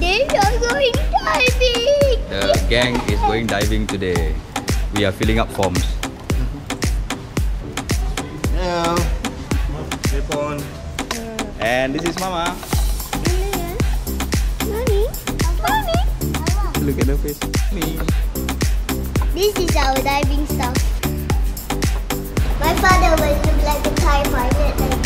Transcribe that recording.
we are going diving. The gang is going diving today. We are filling up forms. Yeah. Step on. And this is Mama. Mommy? Mommy? Look at her face. Me. This is our diving stuff. My father will look like a Thai pilot.